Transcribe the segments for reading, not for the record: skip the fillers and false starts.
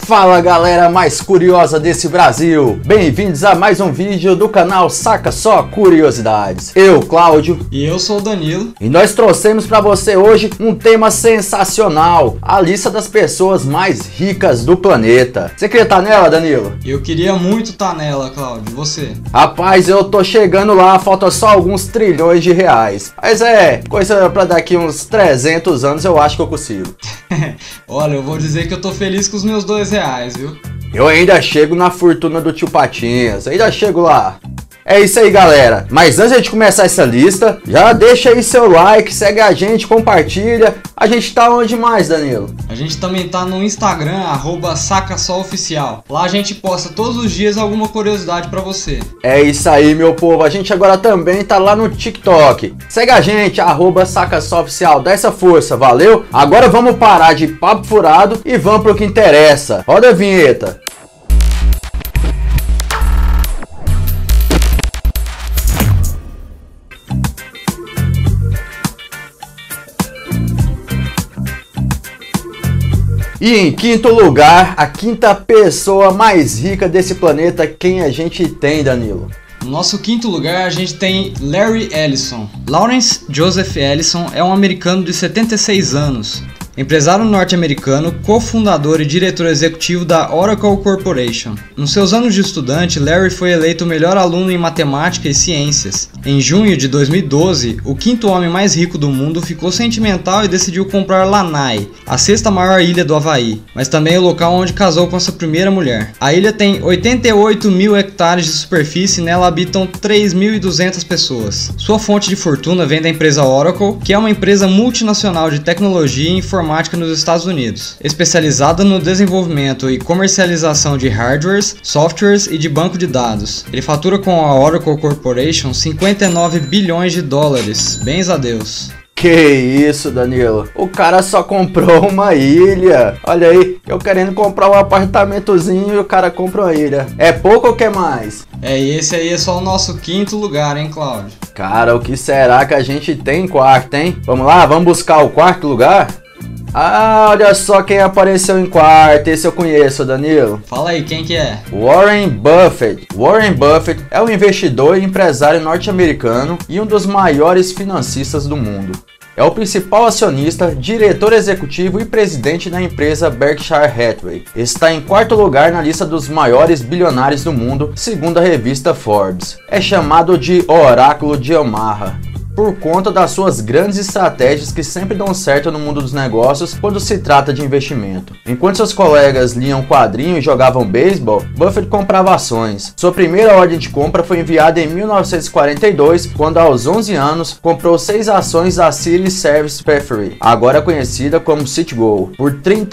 Fala galera mais curiosa desse Brasil, bem-vindos a mais um vídeo do canal Saca Só Curiosidades. Eu, Cláudio. E eu sou o Danilo. E nós trouxemos para você hoje um tema sensacional, a lista das pessoas mais ricas do planeta. Você queria estar nela, Danilo? Eu queria muito estar nela, Cláudio. E você? Rapaz, eu tô chegando lá, falta só alguns trilhões de reais. Mas coisa para daqui uns 300 anos eu acho que eu consigo. Olha, eu vou dizer que eu tô feliz com os meus R$2, viu? Eu ainda chego na fortuna do tio Patinhas, ainda chego lá. É isso aí, galera. Mas antes de começar essa lista, já deixa aí seu like, segue a gente, compartilha. A gente tá onde mais, Danilo? A gente também tá no Instagram, @SacaSóOficial. Lá a gente posta todos os dias alguma curiosidade pra você. É isso aí, meu povo. A gente agora também tá lá no TikTok. Segue a gente, @SacaSóOficial. Dá essa força, valeu? Agora vamos parar de papo furado e vamos pro que interessa. Roda a vinheta. E em quinto lugar, a quinta pessoa mais rica desse planeta, quem a gente tem, Danilo? No nosso quinto lugar a gente tem Larry Ellison. Lawrence Joseph Ellison é um americano de 76 anos. Empresário norte-americano, cofundador e diretor executivo da Oracle Corporation. Nos seus anos de estudante, Larry foi eleito o melhor aluno em matemática e ciências. Em junho de 2012, o quinto homem mais rico do mundo ficou sentimental e decidiu comprar Lanai, a sexta maior ilha do Havaí, mas também o local onde casou com sua primeira mulher. A ilha tem 88 mil hectares de superfície e nela habitam 3.200 pessoas. Sua fonte de fortuna vem da empresa Oracle, que é uma empresa multinacional de tecnologia e informática nos Estados Unidos, especializada no desenvolvimento e comercialização de hardwares, softwares e de banco de dados. Ele fatura com a Oracle Corporation 59 bilhões de dólares. Bens a Deus. Que isso, Danilo? O cara só comprou uma ilha. Olha aí, eu querendo comprar um apartamentozinho e o cara compra uma ilha. É pouco ou quer mais? E esse aí é só o nosso quinto lugar, hein, Cláudio? Cara, o que será que a gente tem em quarto, hein? Vamos lá, vamos buscar o quarto lugar? Ah, olha só quem apareceu em quarto, esse eu conheço, Danilo. Fala aí, quem que é? Warren Buffett. Warren Buffett é um investidor e empresário norte-americano e um dos maiores financistas do mundo. É o principal acionista, diretor executivo e presidente da empresa Berkshire Hathaway. Está em quarto lugar na lista dos maiores bilionários do mundo, segundo a revista Forbes. É chamado de Oráculo de Omaha, por conta das suas grandes estratégias que sempre dão certo no mundo dos negócios quando se trata de investimento. Enquanto seus colegas liam quadrinhos e jogavam beisebol, Buffett comprava ações. Sua primeira ordem de compra foi enviada em 1942, quando aos 11 anos comprou 6 ações da City Service Preferred, agora conhecida como Citigold, por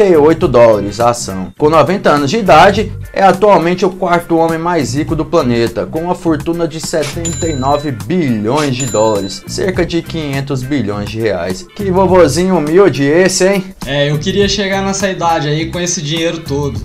$38 a ação. Com 90 anos de idade, é atualmente o quarto homem mais rico do planeta, com uma fortuna de 79 bilhões de dólares. Cerca de 500 bilhões de reais. Que vovozinho humilde esse, hein? Eu queria chegar nessa idade aí com esse dinheiro todo.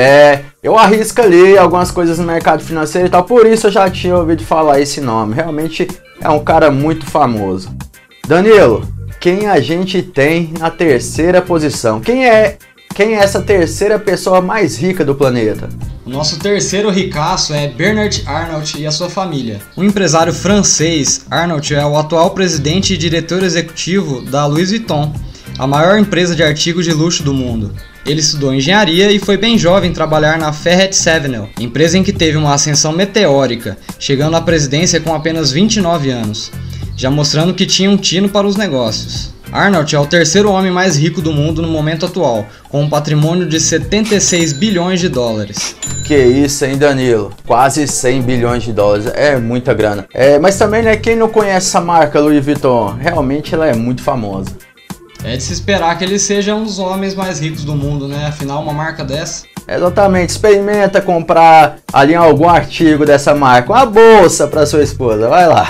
Eu arrisco ali algumas coisas no mercado financeiro e tal, por isso eu já tinha ouvido falar esse nome. Realmente é um cara muito famoso. Danilo, quem a gente tem na terceira posição? Quem é essa terceira pessoa mais rica do planeta? O nosso terceiro ricaço é Bernard Arnault e a sua família. Um empresário francês, Arnault é o atual presidente e diretor executivo da Louis Vuitton, a maior empresa de artigos de luxo do mundo. Ele estudou engenharia e foi bem jovem trabalhar na Ferret Savenel, empresa em que teve uma ascensão meteórica, chegando à presidência com apenas 29 anos, já mostrando que tinha um tino para os negócios. Arnault é o terceiro homem mais rico do mundo no momento atual, com um patrimônio de 76 bilhões de dólares. Que isso, hein, Danilo? Quase 100 bilhões de dólares, é muita grana. Mas também, né, quem não conhece essa marca Louis Vuitton, realmente ela é muito famosa. É de se esperar que ele seja um dos homens mais ricos do mundo, né? Afinal, uma marca dessa. Exatamente, experimenta comprar ali algum artigo dessa marca, uma bolsa para sua esposa, vai lá.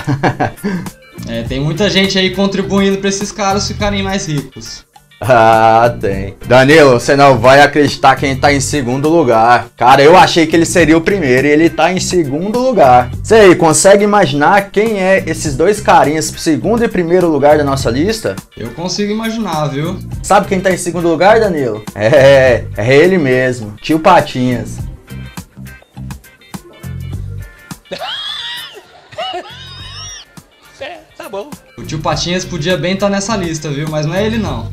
Tem muita gente aí contribuindo para esses caras ficarem mais ricos. Ah, tem. Danilo, você não vai acreditar quem tá em segundo lugar. Cara, eu achei que ele seria o primeiro e ele tá em segundo lugar. Você aí, consegue imaginar quem é esses dois carinhas, segundo e primeiro lugar da nossa lista? Eu consigo imaginar, viu? Sabe quem tá em segundo lugar, Danilo? É ele mesmo, Tio Patinhas. Tá bom. O Tio Patinhas podia bem estar nessa lista, viu? Mas não é ele não.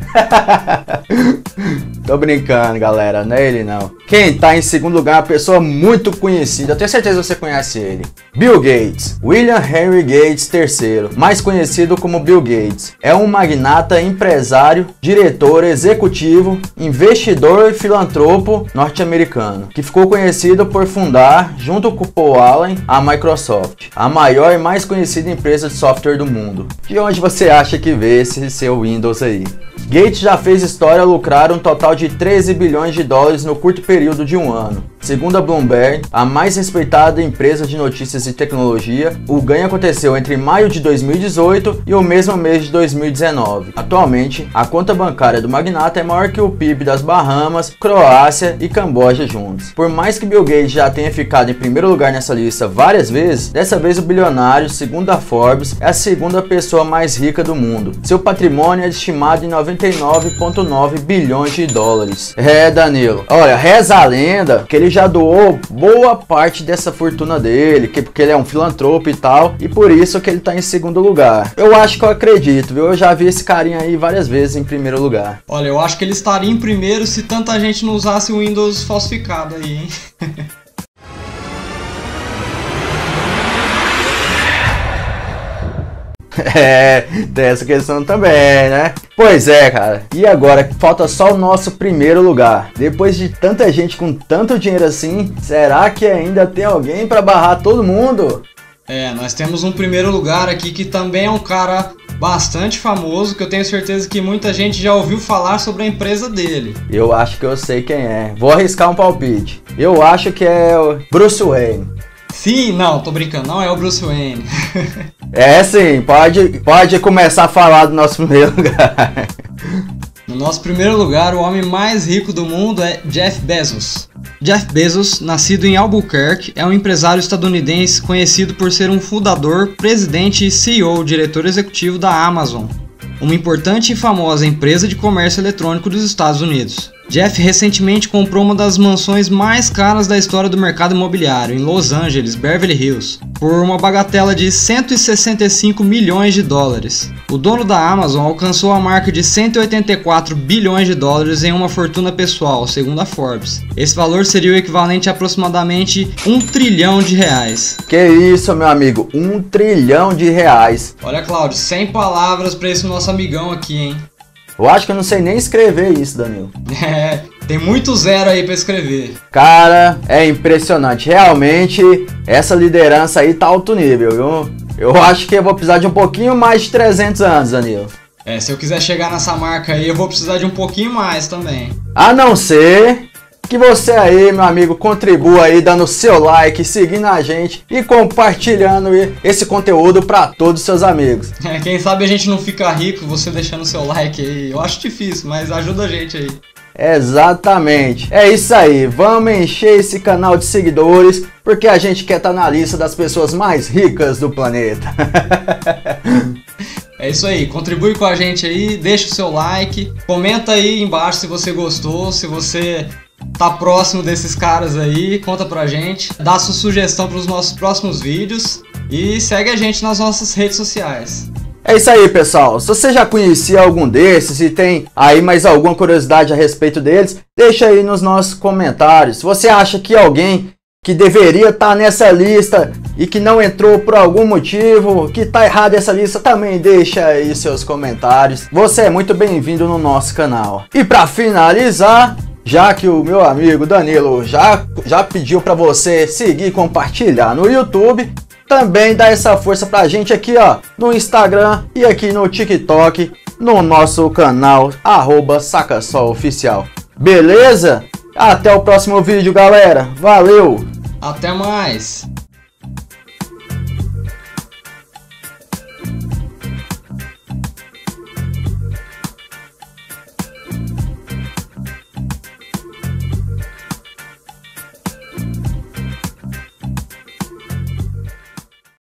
Tô brincando, galera, não é ele não. Quem tá em segundo lugar é uma pessoa muito conhecida, eu tenho certeza que você conhece ele. Bill Gates, William Henry Gates III, mais conhecido como Bill Gates. É um magnata, empresário, diretor executivo, investidor e filantropo norte-americano, que ficou conhecido por fundar, junto com Paul Allen, a Microsoft, a maior e mais conhecida empresa de software do mundo. De onde você acha que vê esse seu Windows aí? Gates já fez história ao lucrar um total de 13 bilhões de dólares no curto período de um ano. Segundo a Bloomberg, a mais respeitada empresa de notícias e tecnologia, o ganho aconteceu entre maio de 2018 e o mesmo mês de 2019. Atualmente, a conta bancária do magnata é maior que o PIB das Bahamas, Croácia e Camboja juntos. Por mais que Bill Gates já tenha ficado em primeiro lugar nessa lista várias vezes, dessa vez o bilionário, segundo a Forbes, é a segunda pessoa mais rica do mundo. Seu patrimônio é estimado em 99,9 bilhões de dólares. É, Danilo, olha, reza a lenda que ele já doou boa parte dessa fortuna dele, porque ele é um filantropo e tal, e por isso que ele tá em segundo lugar. Eu acho que eu acredito, viu? Eu já vi esse carinha aí várias vezes em primeiro lugar. Olha, eu acho que ele estaria em primeiro se tanta gente não usasse o Windows falsificado aí, hein? É, tem essa questão também, né? Pois é, cara. E agora, falta só o nosso primeiro lugar. Depois de tanta gente com tanto dinheiro assim, será que ainda tem alguém pra barrar todo mundo? É, nós temos um primeiro lugar aqui que também é um cara bastante famoso, que eu tenho certeza que muita gente já ouviu falar sobre a empresa dele. Eu acho que eu sei quem é. Vou arriscar um palpite. Eu acho que é o Bruce Wayne. Sim, não, tô brincando, não é o Bruce Wayne. É sim, pode começar a falar do nosso primeiro lugar. No nosso primeiro lugar, o homem mais rico do mundo é Jeff Bezos. Jeff Bezos, nascido em Albuquerque, é um empresário estadunidense conhecido por ser um fundador, presidente e CEO, diretor executivo da Amazon, uma importante e famosa empresa de comércio eletrônico dos Estados Unidos. Jeff recentemente comprou uma das mansões mais caras da história do mercado imobiliário, em Los Angeles, Beverly Hills, por uma bagatela de 165 milhões de dólares. O dono da Amazon alcançou a marca de 184 bilhões de dólares em uma fortuna pessoal, segundo a Forbes. Esse valor seria o equivalente a aproximadamente 1 trilhão de reais. Que isso, meu amigo, 1 trilhão de reais. Olha, Cláudio, sem palavras para esse nosso amigão aqui, hein? Eu acho que eu não sei nem escrever isso, Danilo. É, tem muito zero aí pra escrever. Cara, é impressionante. Realmente, essa liderança aí tá alto nível, viu? Eu acho que eu vou precisar de um pouquinho mais de 300 anos, Danilo. É, se eu quiser chegar nessa marca aí, eu vou precisar de um pouquinho mais também. A não ser que você aí, meu amigo, contribua aí dando seu like, seguindo a gente e compartilhando esse conteúdo para todos os seus amigos. É, quem sabe a gente não fica rico você deixando seu like aí. Eu acho difícil, mas ajuda a gente aí. Exatamente. É isso aí. Vamos encher esse canal de seguidores porque a gente quer estar na lista das pessoas mais ricas do planeta. É isso aí, contribui com a gente aí, deixa o seu like, comenta aí embaixo se você gostou, se você tá próximo desses caras aí, conta pra gente, dá sua sugestão para os nossos próximos vídeos e segue a gente nas nossas redes sociais. É isso aí, pessoal. Se você já conhecia algum desses e tem aí mais alguma curiosidade a respeito deles, deixa aí nos nossos comentários. Se você acha que alguém que deveria estar nessa lista e que não entrou por algum motivo, que tá errado essa lista, também deixa aí seus comentários. Você é muito bem-vindo no nosso canal. E para finalizar, já que o meu amigo Danilo já pediu para você seguir e compartilhar no YouTube, também dá essa força pra gente aqui, ó, no Instagram e aqui no TikTok, no nosso canal @SacaSolOficial. Beleza? Até o próximo vídeo, galera. Valeu! Até mais!